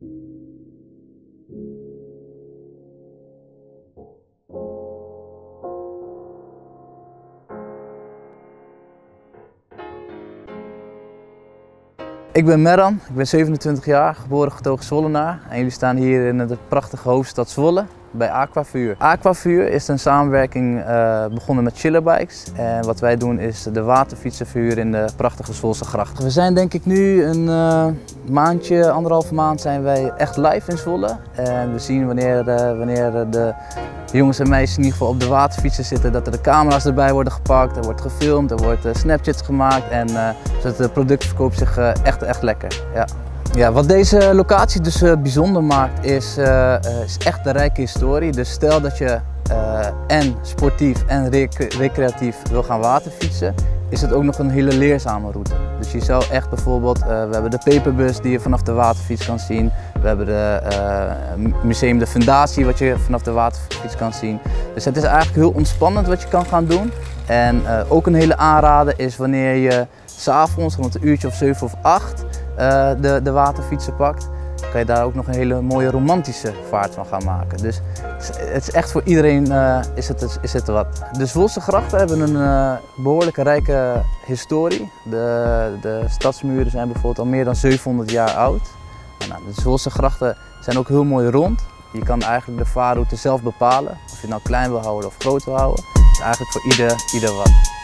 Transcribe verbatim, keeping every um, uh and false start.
Ik ben Merran, ik ben zevenentwintig jaar, geboren getogen Zwollenaar en jullie staan hier in de prachtige hoofdstad Zwolle bij Aquavuur. Aquavuur is een samenwerking uh, begonnen met Chillerbikes en wat wij doen is de waterfietsen verhuren in de prachtige Zwolse gracht. We zijn denk ik nu een uh, maandje, anderhalve maand zijn wij echt live in Zwolle en we zien wanneer, uh, wanneer de jongens en meisjes in ieder geval op de waterfietsen zitten, dat er de camera's erbij worden gepakt, er wordt gefilmd, er wordt uh, Snapchats gemaakt en uh, zodat de product verkoopt zich uh, echt, echt lekker. Ja. Ja, wat deze locatie dus uh, bijzonder maakt is, uh, uh, is echt de rijke historie. Dus stel dat je uh, en sportief en rec recreatief wil gaan waterfietsen, is het ook nog een hele leerzame route. Dus je zou echt bijvoorbeeld, uh, we hebben de Peperbus die je vanaf de waterfiets kan zien. We hebben de uh, museum De Fundatie wat je vanaf de waterfiets kan zien. Dus het is eigenlijk heel ontspannend wat je kan gaan doen. En uh, ook een hele aanrader is wanneer je 's avonds rond een uurtje of zeven of acht uh, de, de waterfietsen pakt, kan je daar ook nog een hele mooie romantische vaart van gaan maken. Dus het is echt voor iedereen uh, is het, is het wat. De Zwolse grachten hebben een uh, behoorlijke rijke historie. De, de stadsmuren zijn bijvoorbeeld al meer dan zevenhonderd jaar oud. Nou, de Zwolse grachten zijn ook heel mooi rond. Je kan eigenlijk de vaarroute zelf bepalen, of je het nou klein wil houden of groot wil houden. Het is eigenlijk voor ieder, ieder wat.